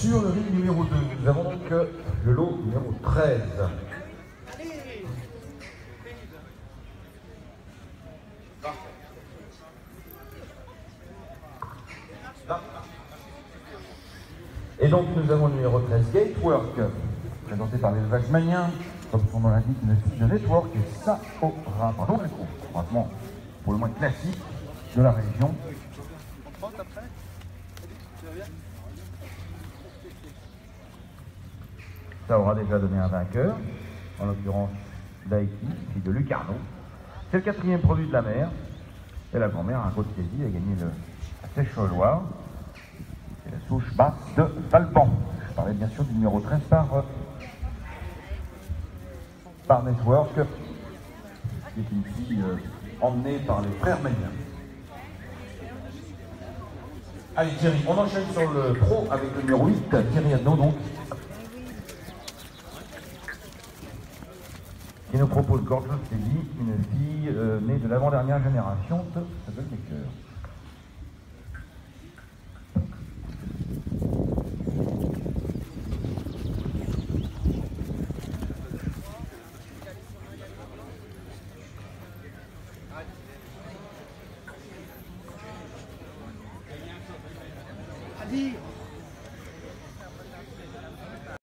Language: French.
sur le ring numéro 2. Nous avons donc le lot numéro 13. Et donc nous avons le numéro 13, Gatework, présenté par l'élevage manien, comme son nom l'indique, une fille de network, et Saora, pardon, le coup, franchement, pour le moins classique de la région. Ça aura déjà donné un vainqueur, en l'occurrence Daiki, fille de Lucarno. C'est le 4e produit de la mère, et la grand-mère, un gros Teddy, a gagné le Sèche-Loire. C'est la souche basse de Valpan. Je parlais bien sûr du numéro 13 par Network, qui est une fille emmenée par les frères Maniens. Allez Thierry, on enchaîne sur le pro avec le numéro 8, Thierry Adno donc, qui nous propose Gorgeous Teddy, une fille née de l'avant-dernière génération de Saddlemaker. Allez.